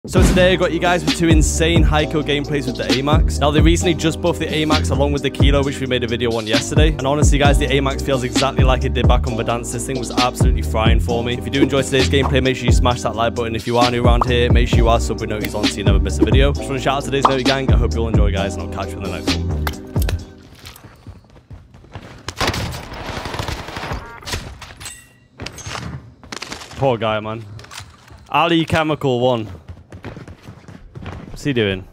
So today I got you guys with two insane Haikou gameplays with the AMAX. Now they recently just buffed the AMAX along with the Kilo, which we made a video on yesterday. And honestly guys, the AMAX feels exactly like it did back on Verdansk. This thing was absolutely frying for me. If you do enjoy today's gameplay, make sure you smash that like button. If you are new around here, make sure you are sub with noties on so you never miss a video. Just want to shout out today's Noty gang. I hope you all enjoy guys, and I'll catch you in the next one. Poor guy, man. Ali Chemical 1. What's he doing?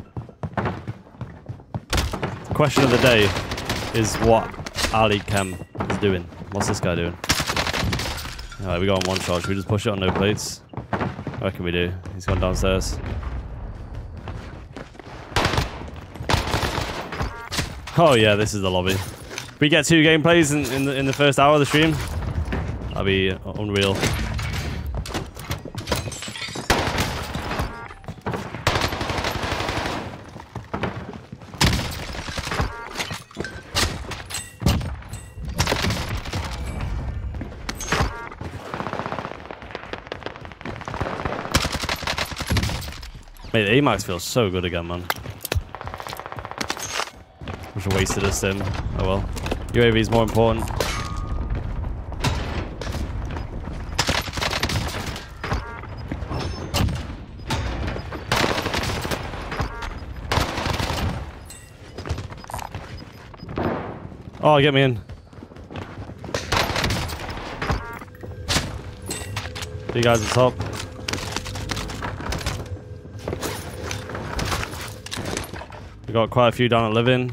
The question of the day is what Ali Chem is doing. What's this guy doing? Alright, we got on one shot. Should we just push it on no plates? What can we do? He's gone downstairs. Oh yeah, this is the lobby. If we get 2 gameplays in the first hour of the stream, that'd be unreal. Mate, the AMAX feels so good again, man. Wish I wasted a sim. Oh well. UAV is more important. Oh, get me in. You guys at the top. We got quite a few down at living.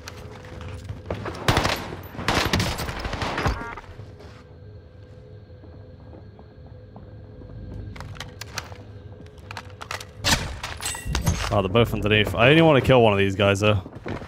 Oh, they're both underneath. I only want to kill one of these guys though.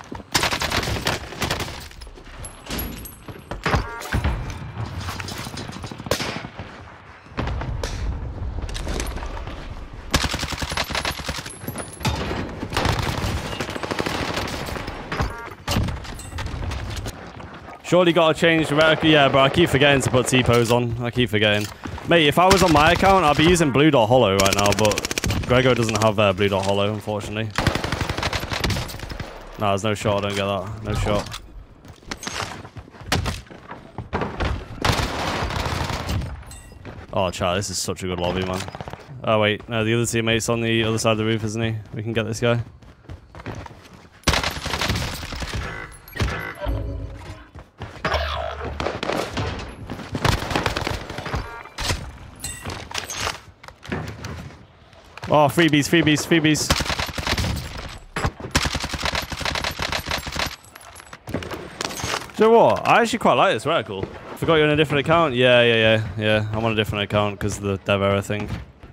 Surely gotta change the reticle. Yeah, but I keep forgetting to put T-pose on. I keep forgetting. Mate, if I was on my account, I'd be using Blue Dot Holo right now, but Grego doesn't have Blue Dot Holo, unfortunately. Nah, there's no shot. I don't get that. No shot. Oh, chat, this is such a good lobby, man. Oh, wait. No, the other teammate's on the other side of the roof, isn't he? We can get this guy. Oh, freebies, freebies, freebies. Do you know what? I actually quite like this reticle. Forgot you're on a different account? Yeah. I'm on a different account because of the dev error thing.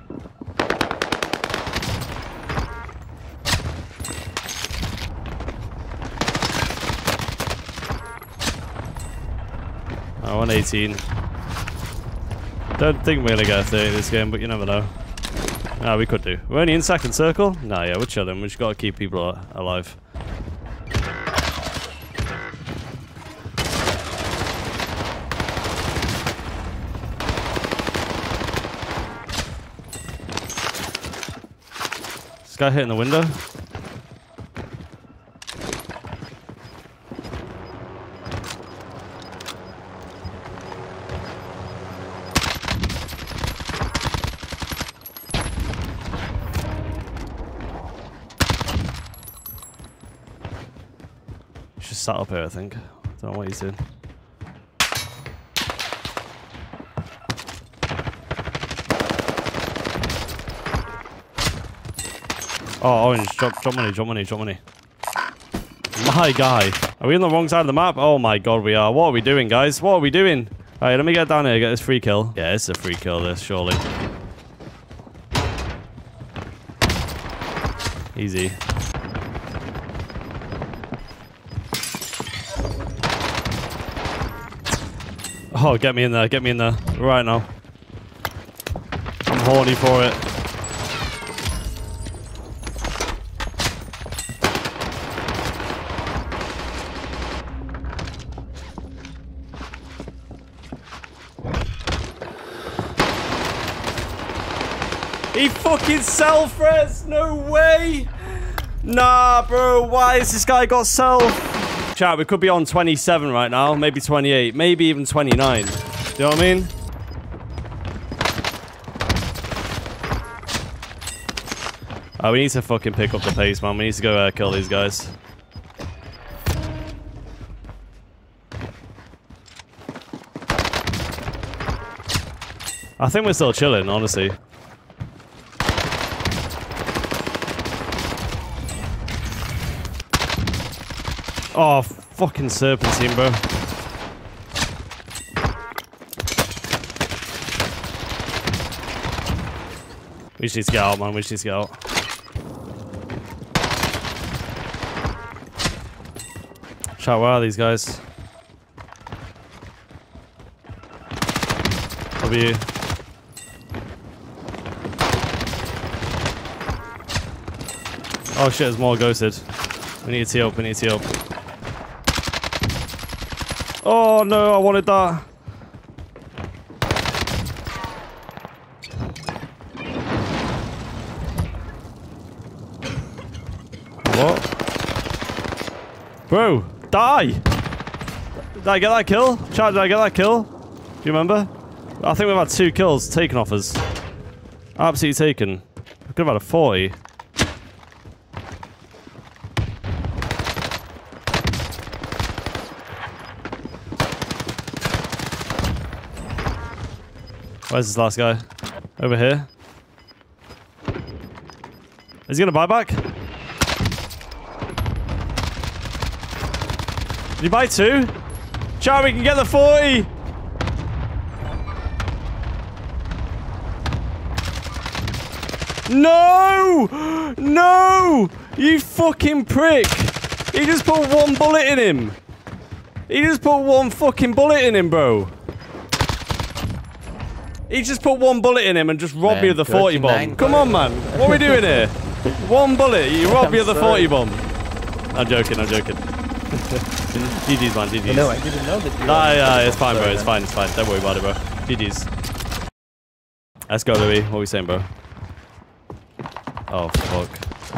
Oh, 118. Don't think we're going to get a 30 this game, but you never know. Ah, we could do. We're only in second circle? Nah, yeah, we're chilling. We just got to keep people alive. This guy hitting the window? Just sat up here, I think. Don't know what he's doing. Oh, orange, drop money, drop money, drop money. My guy. Are we on the wrong side of the map? Oh my god, we are. What are we doing, guys? What are we doing? Alright, let me get down here, get this free kill. Yeah, it's a free kill, this, surely. Easy. Oh, get me in there, right now. I'm horny for it. He fucking self-res. No way. Nah, bro. Why has this guy got self? Chat, we could be on 27 right now. Maybe 28. Maybe even 29. Do you know what I mean? Oh, we need to fucking pick up the pace, man. We need to go kill these guys. I think we're still chilling, honestly. Oh, fucking serpentine, bro. We just need to get out, man. We just need to get out. Chat, where are these guys? W. Oh shit, there's more ghosted. We need to tee up, we need to tee up. Oh no, I wanted that. What? Bro, die! Did I get that kill? Chat, did I get that kill? Do you remember? I think we've had 2 kills taken off us. Absolutely taken. We could have had a 40. Where's this last guy? Over here. Is he gonna buy back? Did you buy 2? Chat, we can get the 40! No! No! You fucking prick! He just put 1 bullet in him! He just put 1 fucking bullet in him, bro! He just put 1 bullet in him and just robbed me of the 40 bomb. Come on, man. What are we doing here? 1 bullet, you robbed me of the 40 bomb. I'm joking, I'm joking. GG's, man, GG's. No, I didn't know that you Nah, it's fine, bro. It's fine, it's fine. Don't worry about it, bro. GG's. Let's go, Louis. What are we saying, bro? Oh, fuck.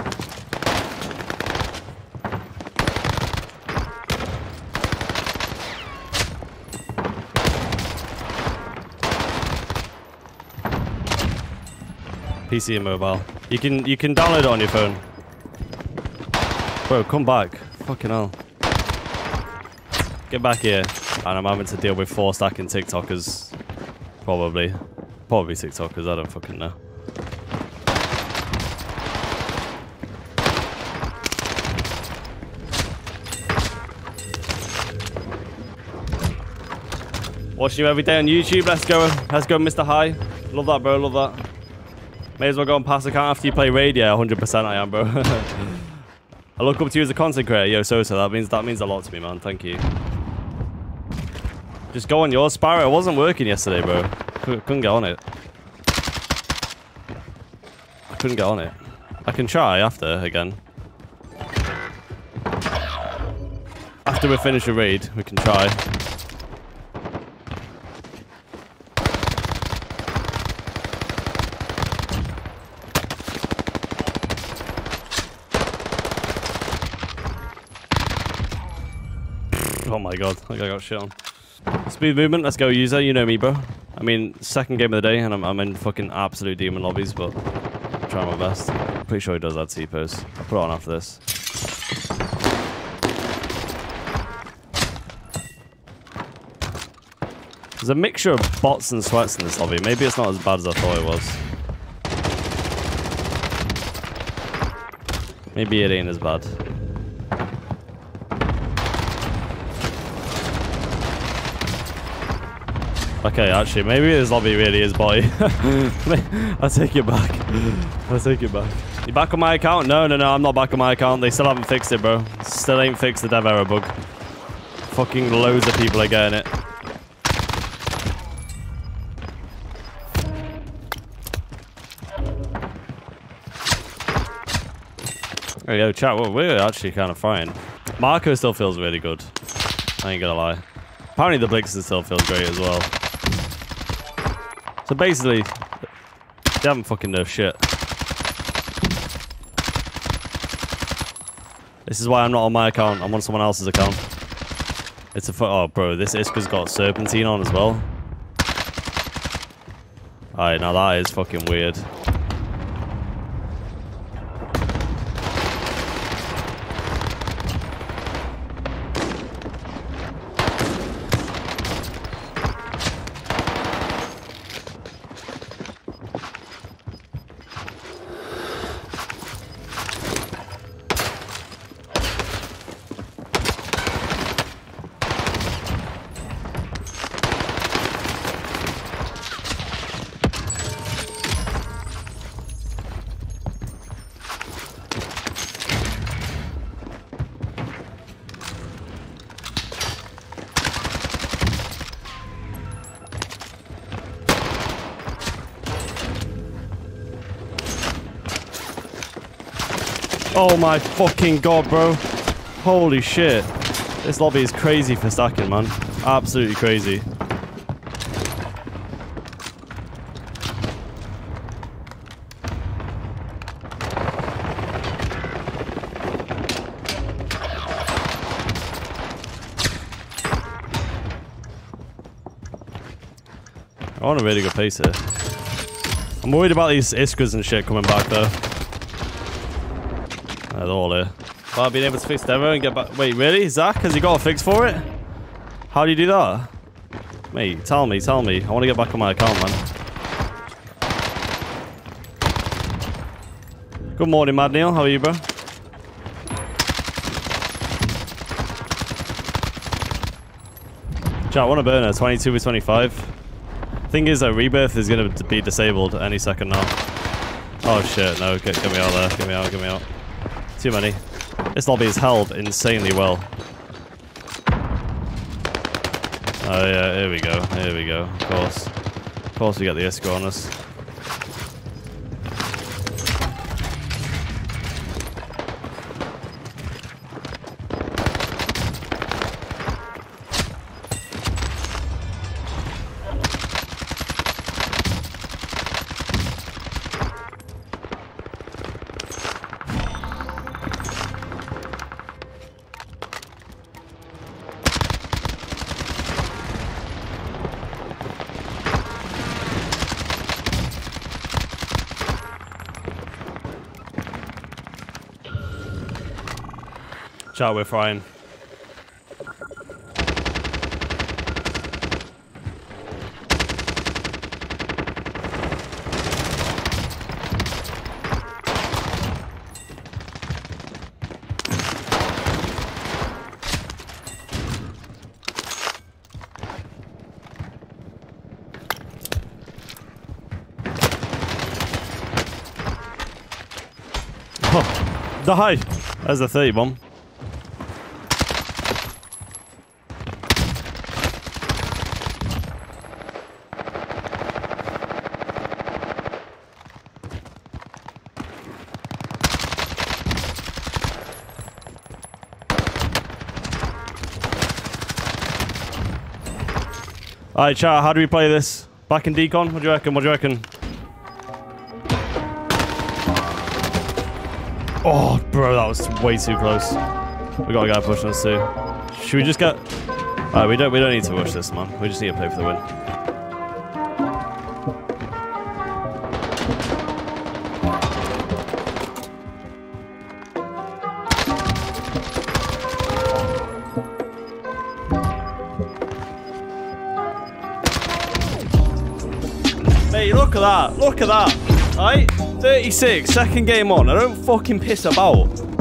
PC and mobile. You can download it on your phone. Bro, come back. Fucking hell. Get back here. And I'm having to deal with 4 stacking TikTokers. Probably. Probably TikTokers, I don't fucking know. Watching you every day on YouTube. Let's go, Mr. High. Love that, bro. Love that. May as well go and pass account after you play raid. Yeah, 100% I am, bro. I look up to you as a content creator, yo, Sosa. That means a lot to me, man. Thank you. Just go on yours, Sparrow. It wasn't working yesterday, bro. Couldn't get on it. I couldn't get on it. I can try after again. After we finish a raid, we can try. Oh my god, I got shit on. Speed movement, let's go user, you know me, bro. I mean, 2nd game of the day and I'm in fucking absolute demon lobbies, but I'm trying my best. I'm pretty sure he does that T-pose. I'll put it on after this. There's a mixture of bots and sweats in this lobby. Maybe it's not as bad as I thought it was. Maybe it ain't as bad. Okay, actually, maybe this lobby really is botty. I take it back. I take it back. You back on my account? No, I'm not back on my account. They still haven't fixed it, bro. Still ain't fixed the dev error bug. Fucking loads of people are getting it. Oh, yo, chat, well, we're actually kind of fine. Marco still feels really good. I ain't gonna lie. Apparently the Blixen still feels great as well. So basically, They haven't fucking nerfed shit. This is why I'm not on my account. I'm on someone else's account. It's a oh, bro, this Isca's got Serpentine on as well. Alright, now that is fucking weird. Oh my fucking god, bro. Holy shit. This lobby is crazy for stacking, man. Absolutely crazy. I want a really good pace here. I'm worried about these Iskras and shit coming back though. They're all here. Well, being able to fix Devo and get back. Wait, really? Zach? Has he got a fix for it? How do you do that? Mate, tell me, tell me. I want to get back on my account, man. Good morning, Mad Neil. How are you, bro? Chat, I want a burner. 22 with 25. Thing is, Rebirth is going to be disabled any second now. Oh, shit. No, get me out there. Get me out, get me out. Too many. This lobby is held insanely well. Oh yeah, here we go. Here we go. Of course. Of course we get the Iskra on us. Chat, we're frying. Oh, die! There's the 30 bomb. Alright, chat, how do we play this? Back in decon? What do you reckon? What do you reckon? Oh, bro, that was way too close. We got a guy pushing us too. Should we just get... Alright, we don't need to rush this, man. We just need to play for the win. Hey, look at that. Look at that. Alright? 36, second game on. I don't fucking piss about.